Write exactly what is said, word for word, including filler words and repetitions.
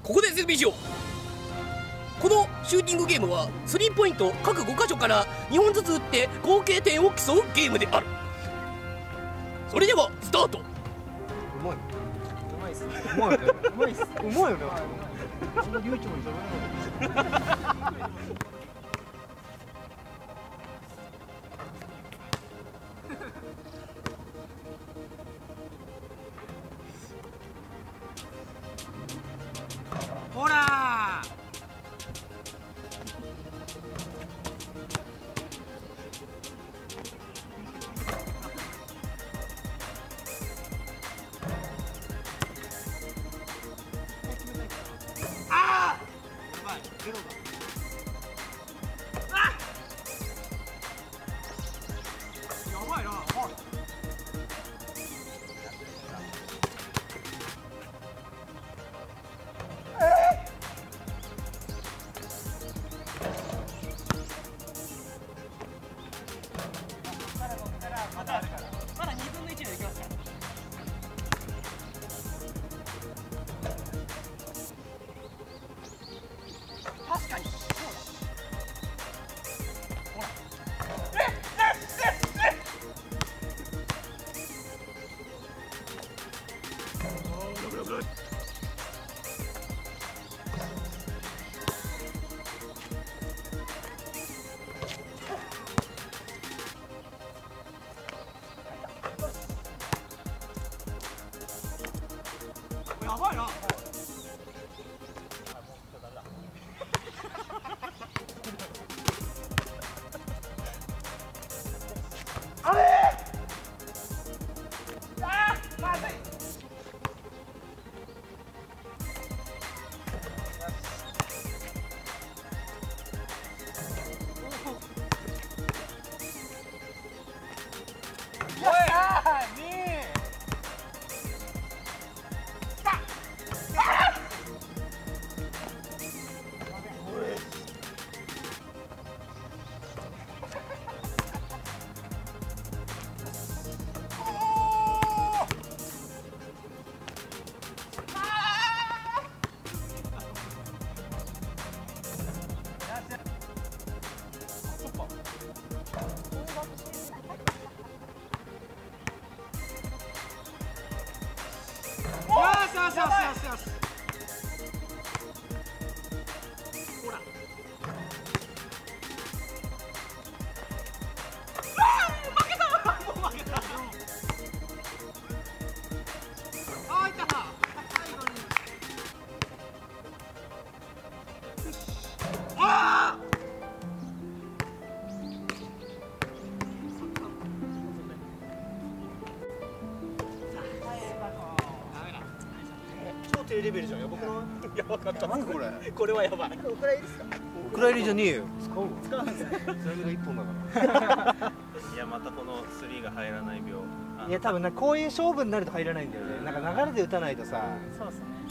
ここで説明しよう。このシューティングゲームはスリーポイント各ご箇所からにほんずつ打って合計点を競うゲームである。それではスタート。 うまい。うまいっすね。うまいね。うまいっす。うまいよね。そんな流暢に喋らない。 ほらー。あー。やばい。ゼロだ。あ。やばいな。まだあるから。まだにぶんのいちでできますから。確かに。そうだ。ほら。えっえっえっえっ。おー、危ない危ない。やばいな。あれー。あー、まずい。おい。に。よしよしよしよし。ほら。あー、負けた。もう負けた。あー、いったな。最後に。あー。 超低レベルじゃん。やばくない？ やばかった。 なんかこれ。 これはやばい。 お蔵入りですか？お蔵入りじゃねえよ。使うの？使うんですね。それが一本だから。 いやまたこのスリーが入らない病。 いや多分なこういう勝負になると入らないんだよね。なんか流れで打たないとさ。 そうですね。